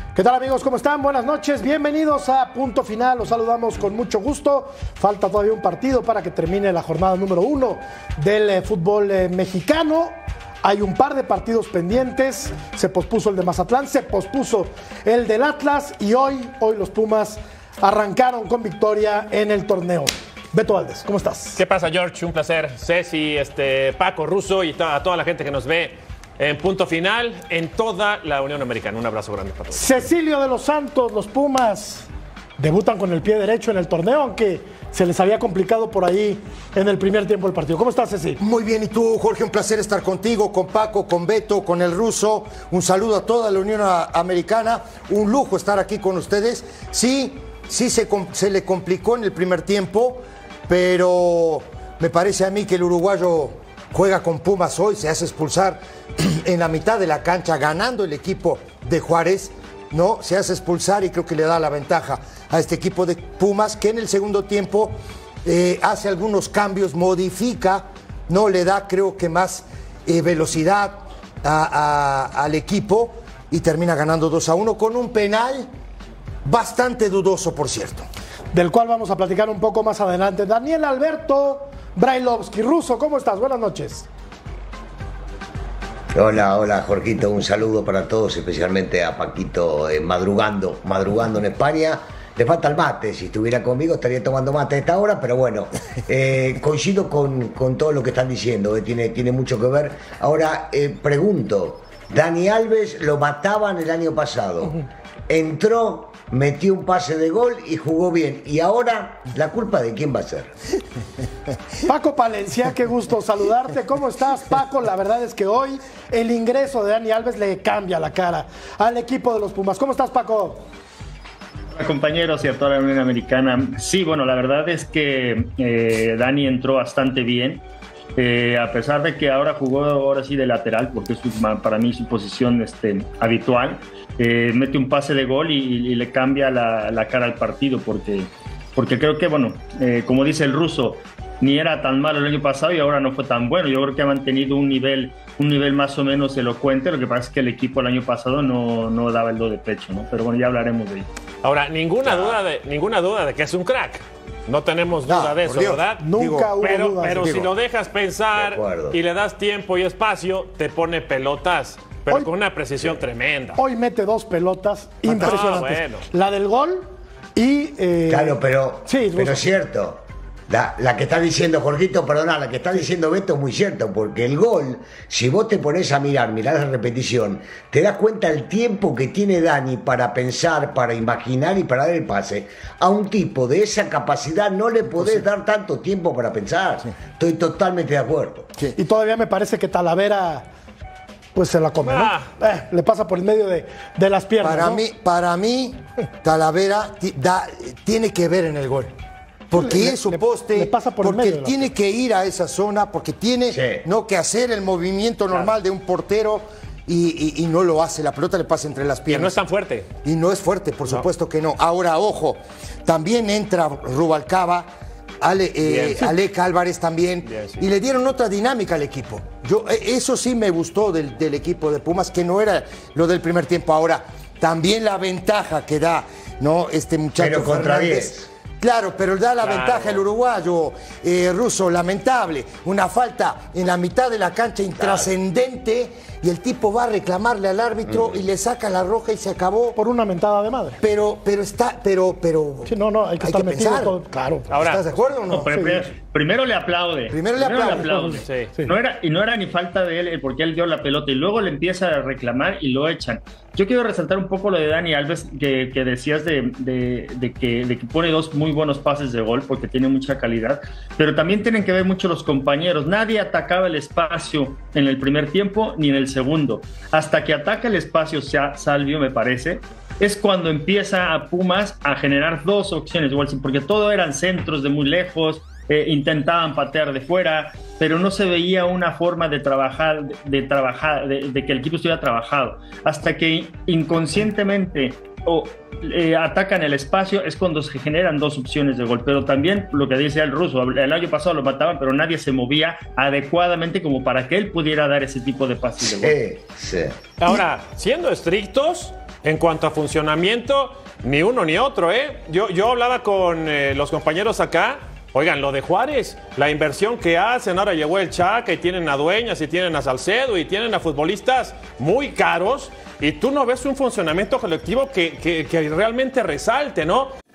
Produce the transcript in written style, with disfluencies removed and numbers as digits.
¿Qué tal, amigos? ¿Cómo están? Buenas noches, bienvenidos a Punto Final. Los saludamos con mucho gusto. Falta todavía un partido para que termine la jornada número 1 del fútbol mexicano. Hay un par de partidos pendientes. Se pospuso el de Mazatlán, se pospuso el del Atlas y hoy los Pumas arrancaron con victoria en el torneo. Beto Valdés, ¿cómo estás? ¿Qué pasa, George? Un placer. Ceci, Paco, Russo y a toda la gente que nos ve en Punto Final en toda la Unión Americana. Un abrazo grande para todos. Cecilio de los Santos, los Pumas debutan con el pie derecho en el torneo, aunque se les había complicado por ahí en el primer tiempo del partido. ¿Cómo estás, Ceci? Muy bien, ¿y tú, Jorge? Un placer estar contigo, con Paco, con Beto, con el Russo. Un saludo a toda la Unión Americana. Un lujo estar aquí con ustedes. Sí, se le complicó en el primer tiempo, pero me parece a mí que el uruguayo juega con Pumas hoy, se hace expulsar en la mitad de la cancha, ganando el equipo de Juárez, ¿no? Se hace expulsar y creo que le da la ventaja a este equipo de Pumas, que en el segundo tiempo hace algunos cambios, modifica, ¿no? Le da, creo que más velocidad al equipo y termina ganando 2-1 con un penal bastante dudoso, por cierto. Del cual vamos a platicar un poco más adelante. Daniel Alberto Brailovsky. Russo, ¿cómo estás? Buenas noches. Hola, Jorgito, un saludo para todos, especialmente a Paquito, madrugando en España. Le falta el mate, si estuviera conmigo estaría tomando mate a esta hora, pero bueno, coincido con todo lo que están diciendo, tiene mucho que ver. Ahora, pregunto, Dani Alves lo mataban el año pasado, entró, metió un pase de gol y jugó bien. ¿Y ahora la culpa de quién va a ser? Paco Palencia, qué gusto saludarte. ¿Cómo estás, Paco? La verdad es que hoy el ingreso de Dani Alves le cambia la cara al equipo de los Pumas. ¿Cómo estás, Paco? Hola, compañeros y a toda la Unión Americana. Sí, bueno, la verdad es que Dani entró bastante bien. A pesar de que ahora jugó sí de lateral, porque es para mí su posición habitual, mete un pase de gol y le cambia la cara al partido, porque creo que, bueno, como dice el Russo, ni era tan malo el año pasado y ahora no fue tan bueno. Yo creo que ha mantenido un nivel más o menos elocuente. Lo que pasa es que el equipo el año pasado no daba el do de pecho, ¿no? Pero bueno, ya hablaremos de ello. Ahora, ninguna duda de que es un crack. No tenemos duda de eso, Dios, ¿verdad? Nunca hubo dudas. Pero si lo dejas pensar y le das tiempo y espacio, te pone pelotas, pero hoy, con una precisión tremenda. Hoy mete 2 pelotas impresionantes. Bueno. La del gol y... Claro, pero sí, es cierto. La que está diciendo Jorgito, la que está diciendo Beto es muy cierto, porque el gol, si vos te pones a mirar la repetición, te das cuenta el tiempo que tiene Dani para pensar, para imaginar y para dar el pase. A un tipo de esa capacidad no le podés dar tanto tiempo para pensar. Sí. Estoy totalmente de acuerdo. Sí. Y todavía me parece que Talavera pues se la come, ¿no? Le pasa por el medio de las piernas. Para mí, Talavera tiene que ver en el gol. Porque es su poste, le pasa por porque el medio, tiene que ir a esa zona, porque tiene que hacer el movimiento normal de un portero y no lo hace. La pelota le pasa entre las piernas. Y no es tan fuerte. Y no es fuerte, por supuesto que no. Ahora, ojo, también entra Rubalcaba, Alec Álvarez también, y le dieron otra dinámica al equipo. Eso sí me gustó del equipo de Pumas, que no era lo del primer tiempo. Ahora, también la ventaja que da, ¿no? Este muchacho pero contra Fernández. 10. Claro, pero da la ventaja el uruguayo, Russo, lamentable. Una falta en la mitad de la cancha intrascendente y el tipo va a reclamarle al árbitro y le saca la roja y se acabó. Por una mentada de madre. Pero sí, no, hay que estar metido pensar. Todo, claro. Ahora, ¿estás de acuerdo o no? Primero le aplaude. Primero le aplaude. Sí. No era ni falta de él porque él dio la pelota y luego le empieza a reclamar y lo echan. Yo quiero resaltar un poco lo de Dani Alves, que decías de que pone 2 muy buenos pases de gol porque tiene mucha calidad, pero también tienen que ver mucho los compañeros. Nadie atacaba el espacio en el primer tiempo ni en el segundo. Hasta que ataca el espacio Salvio, me parece, es cuando empieza a Pumas a generar 2 opciones, igual, porque todo eran centros de muy lejos, intentaban patear de fuera, pero no se veía una forma de trabajar, de que el equipo estuviera trabajado. Hasta que inconscientemente atacan el espacio, es cuando se generan 2 opciones de gol. Pero también lo que dice el Russo, el año pasado lo mataban, pero nadie se movía adecuadamente como para que él pudiera dar ese tipo de pases de gol. Sí. Ahora, siendo estrictos, En cuanto a funcionamiento, ni uno ni otro, ¿eh? Yo hablaba con los compañeros acá. Oigan, lo de Juárez, la inversión que hacen, ahora llegó el Chaca y tienen a Dueñas y tienen a Salcedo y tienen a futbolistas muy caros y tú no ves un funcionamiento colectivo que realmente resalte, ¿no?